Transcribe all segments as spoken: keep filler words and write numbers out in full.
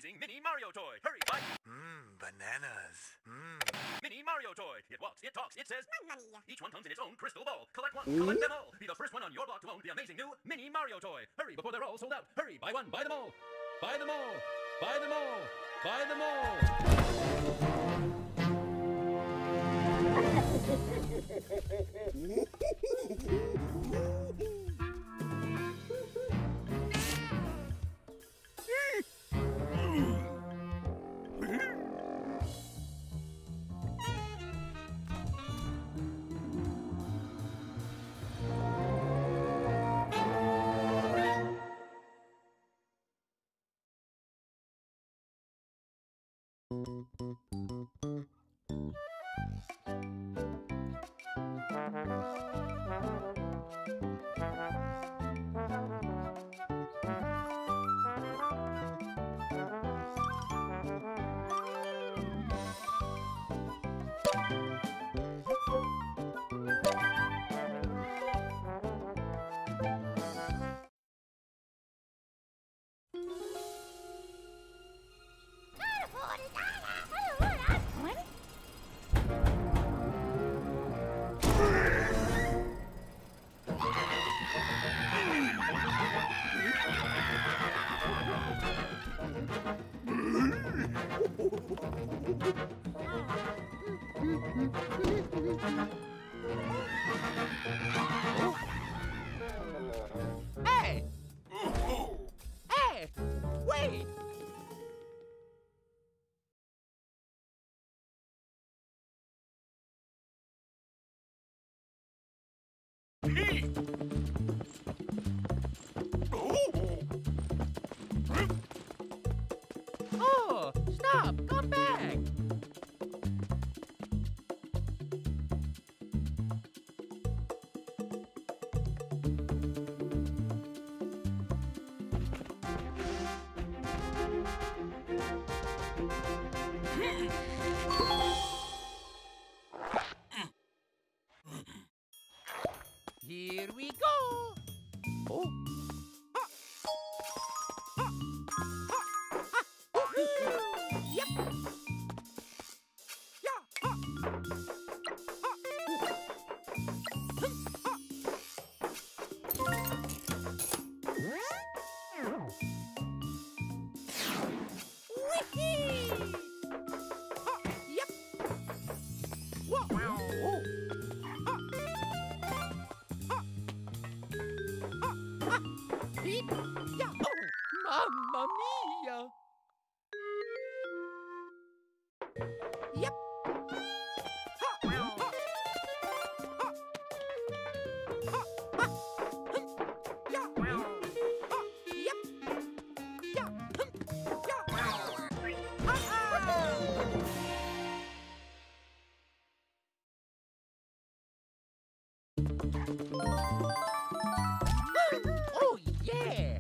amazing Mini Mario toy. Hurry, buy. Mmm, bananas. Mmm. Mini Mario toy. It walks, it talks, it says. Mamma mia. Each one comes in its own crystal ball. Collect one, collect them all. Be the first one on your block to own the amazing new Mini Mario toy. Hurry before they're all sold out. Hurry, buy one, buy them all. Buy them all. Buy them all. Buy them all. Hey! Hey! Wait! Oh, stop! Come back! Here we go! Oh! Yep! Mamma mia! Yep. Oh yeah!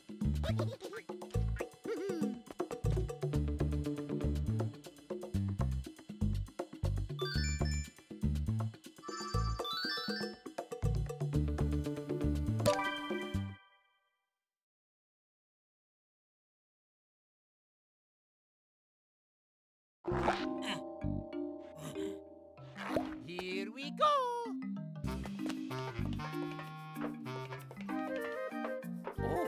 Here we go! Oh!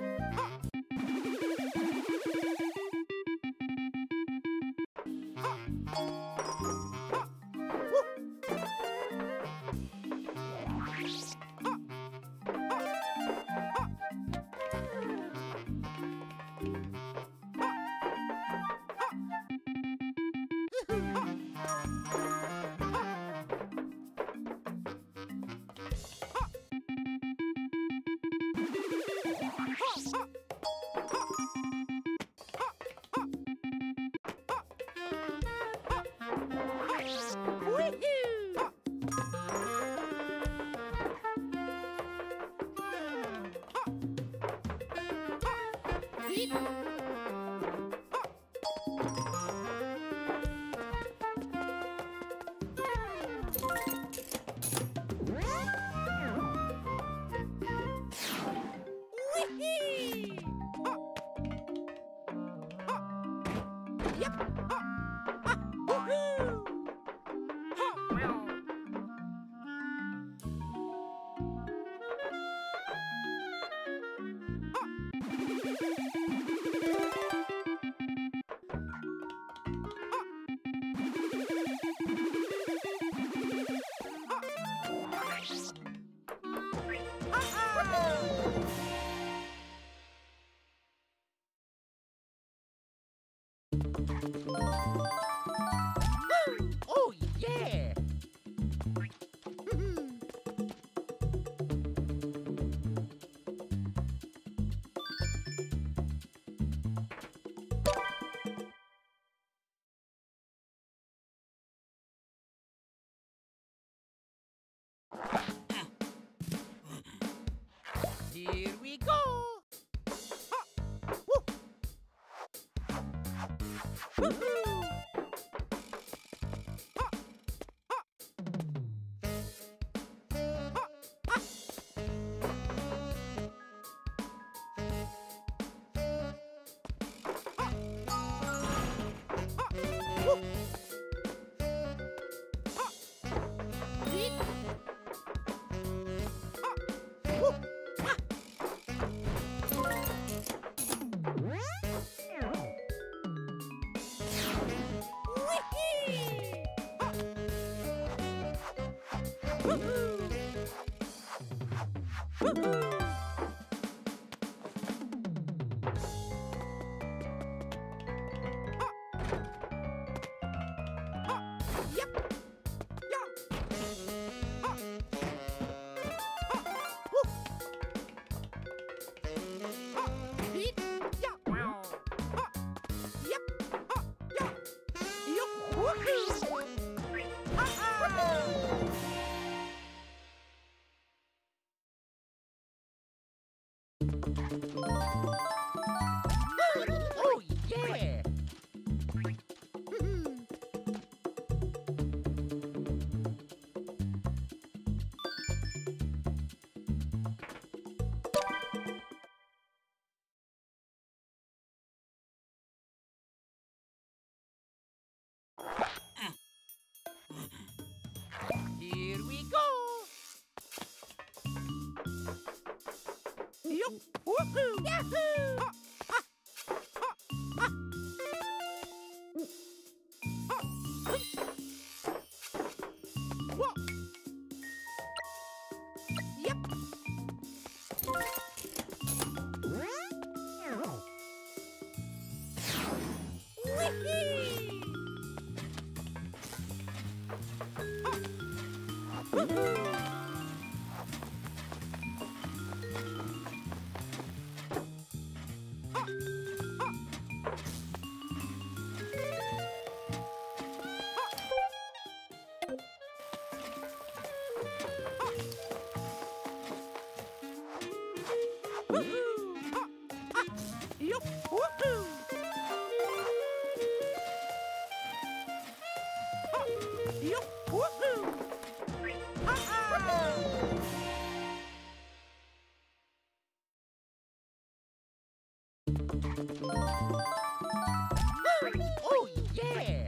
go! Woo! Woohoo! Oh, yeah! Here we go! Yup! Woohoo! Yahoo! Ha! Ha! Ha! Ha! Ha! Whoa! Yep! Whee! Woohoo! Yup! Woohoo! Yup! Woohoo! Oh, yeah!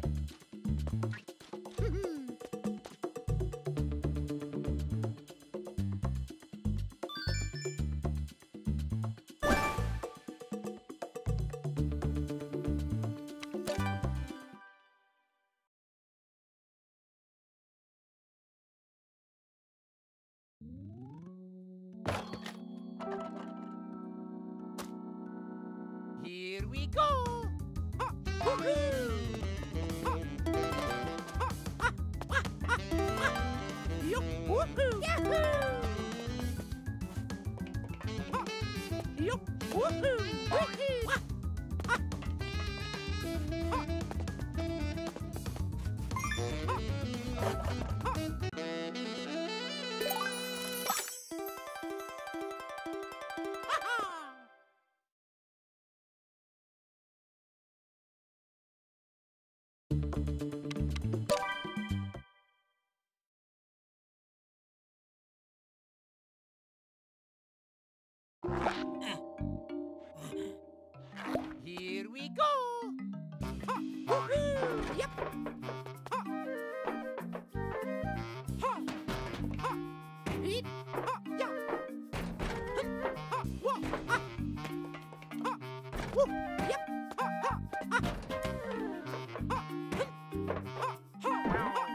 Here we go! Ha! Woohoo! Ha! Ha! Ha! Ha! Ha! Ha! Yup! Woohoo! Yahoo! Ha! Yup! Woohoo! Woohoo! Ha! Ha! Ha! Ha! Ha! Ha! Here we go! Ha! Woohoo! Yep! Ha! Ha! Ha! Eat! Ha! Yeah! Huh! Ha! Whoa! Ha! Ha! Woo! Yep! Ha! Ha! Ha! Ha! Huh! Ha! Ha! Ha!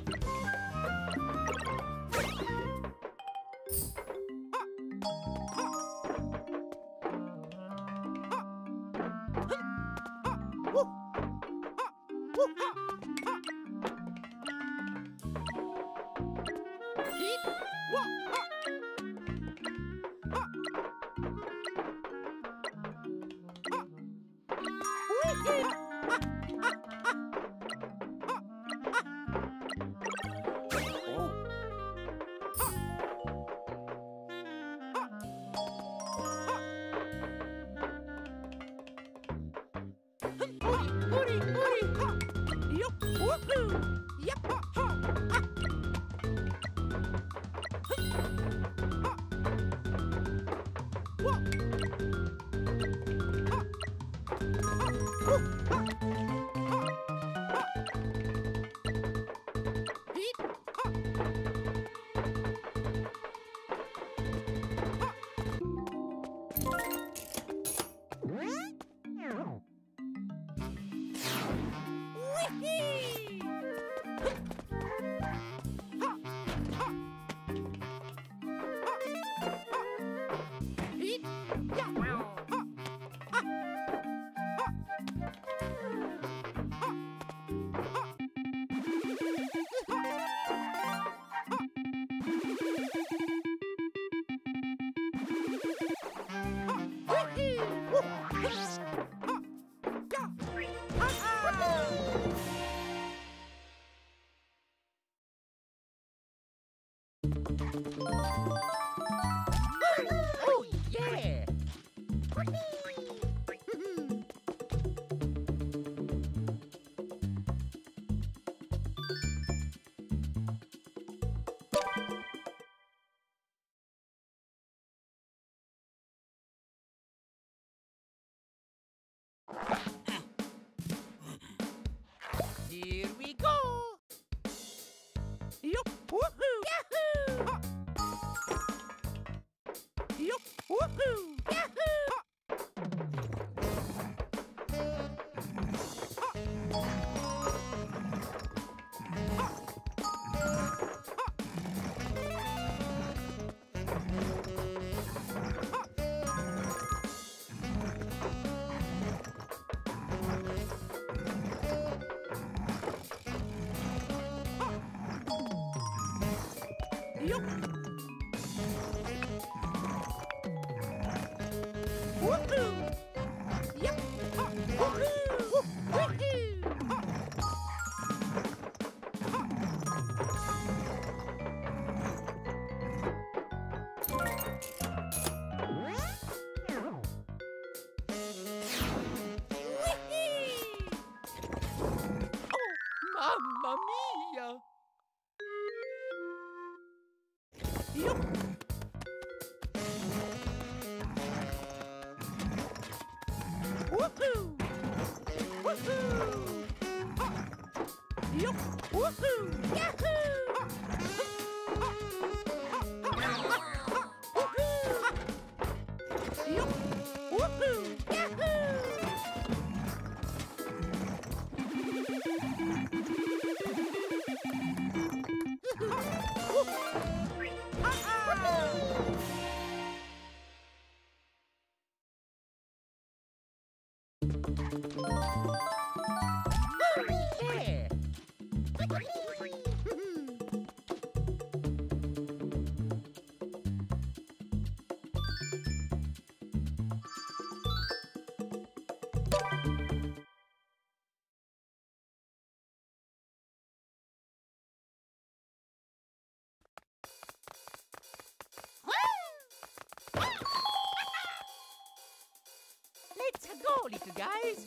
Ha! Oh, yeah! Here we go! Yup! Woohoo! Yahoo! Yup! Woohoo! Yahoo! Yup! Woohoo! Yep! Woohoo! Woohoo! Oh, mamma mia! Yup! Woohoo! Woohoo! Yup! Woohoo! Yahoo! Yup! Woohoo! Yahoo! Yeah! Let's go, little guys.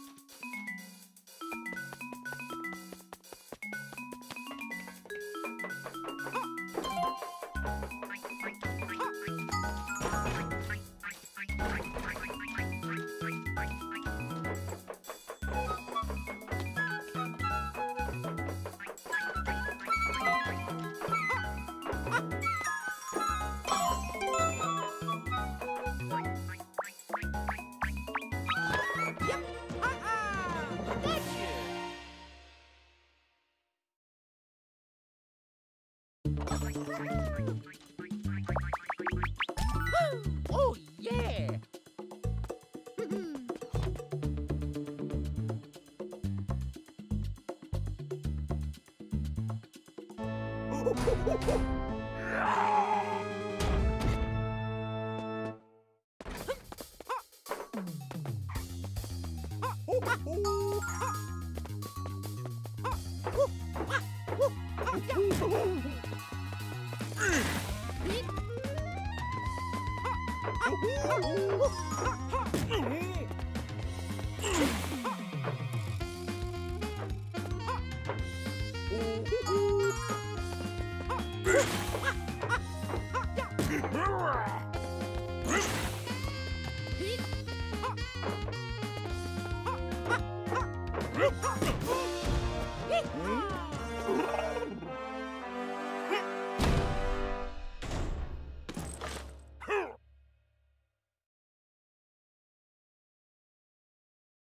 Yep. Ha-ha! Gotcha! Oh, yeah!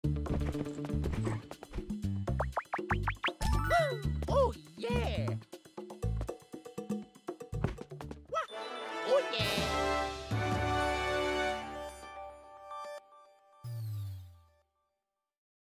Oh, yeah. Wah. Oh, yeah.